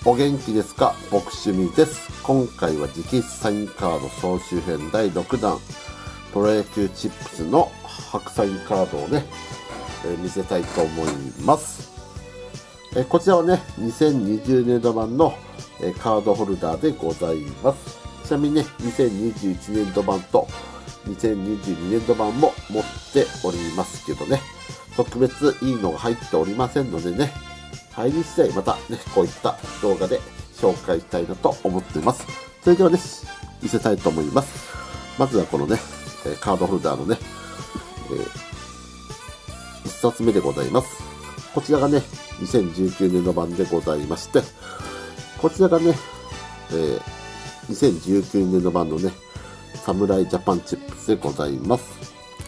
お元気ですか？僕趣味です。今回は直筆サインカード総集編第6弾プロ野球チップスの白サインカードをね、見せたいと思います。こちらはね2020年度版のカードホルダーでございます。ちなみにね2021年度版と2022年度版も持っておりますけどね、特別いいのが入っておりませんのでね、入り次第またねこういった動画で紹介したいなと思っています。それではね見せたいと思います。まずはこのねカードホルダーのね、1冊目でございます。こちらがね2019年度版でございまして、こちらがね、2019年度版のね侍ジャパンチップスでございます。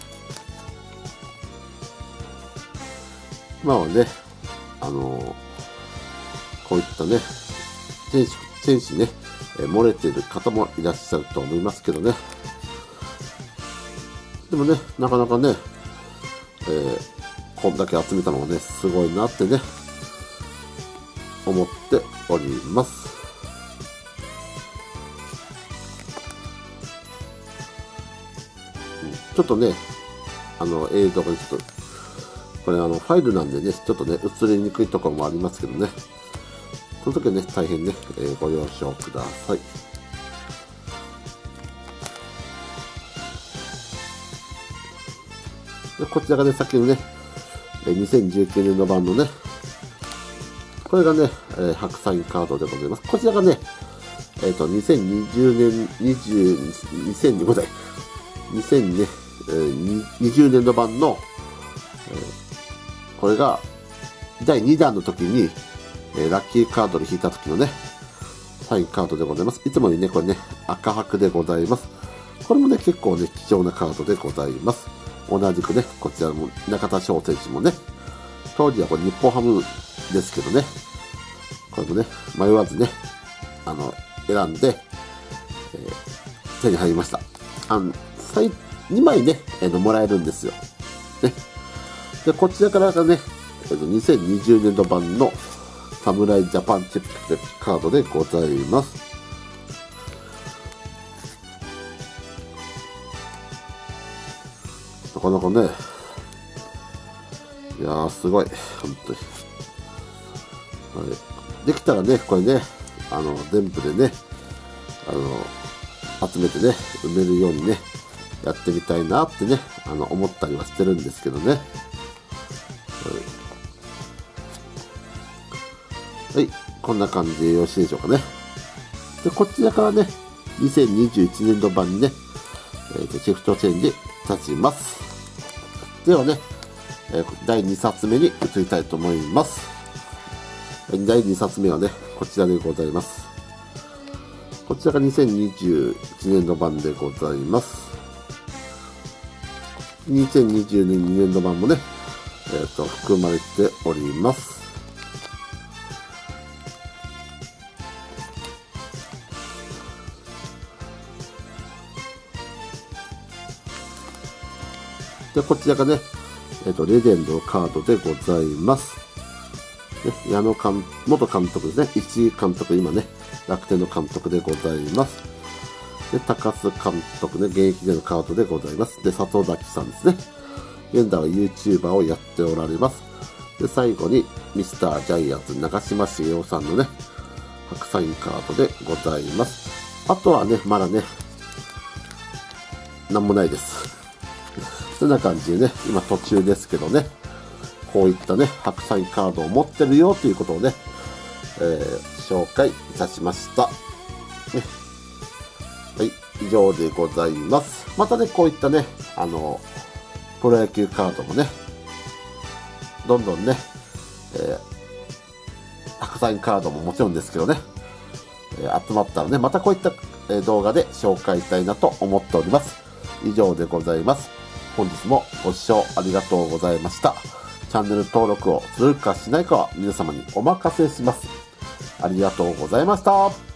今はねこういったね選手ね漏れている方もいらっしゃると思いますけどね、でもねなかなかね、こんだけ集めたのがねすごいなってね思っております。ちょっとね映像がちょっとこれファイルなんでねちょっとね映りにくいところもありますけどね、その時はね大変ね、ご了承ください。でこちらがねさっきのね2019年度版のねこれがね、白サインカードでございます。こちらがね2020年度版の、これが第2弾の時に、ラッキーカードで引いた時のねサインカードでございます。いつもよりねこれね赤白でございます。これもね結構ね貴重なカードでございます。同じくねこちらも中田翔選手もね当時はこれ日本ハムですけどね、これもね迷わずね選んで、手に入りました。2枚ねもらえるんですよ、ね、でこちらからがね2020年度版の侍ジャパンチップスカードでございます。なかなかねいやーすごい本当に、はい、できたらねこれね全部でね集めてね埋めるようにねやってみたいなってね思ったりはしてるんですけどね、はい、こんな感じでよろしいでしょうかね。でこちらからね2021年度版にね、シフトチェンジ立ちます。ではね、第2冊目に移りたいと思います。第2冊目はねこちらでございます。こちらが2021年度版でございます。2022年度版もね、含まれております。でこちらがね、レジェンドカードでございます。矢野元監督ですね、石井監督、今ね、楽天の監督でございます。で、高須監督ね、現役でのカードでございます。で、里崎さんですね。現在は YouTuber をやっておられます。で、最後に、ミスタージャイアンツ、長嶋茂雄さんのね、白サインカードでございます。あとはね、まだね、なんもないです。そんな感じでね、今途中ですけどね、こういったね、白サインカードを持ってるよということをね、紹介いたしました。ね、はい、以上でございます。またね、こういったね、プロ野球カードもね、どんどんね、白サインカードももちろんですけどね、集まったらね、またこういった動画で紹介したいなと思っております。以上でございます。本日もご視聴ありがとうございました。チャンネル登録をするかしないかは皆様にお任せします。ありがとうございました。